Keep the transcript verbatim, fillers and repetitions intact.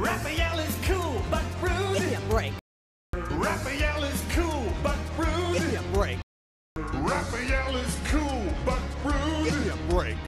Raphael is cool but rude. Give me a break. Raphael is cool but rude. Give me a break. Raphael is cool but rude. Give me a break.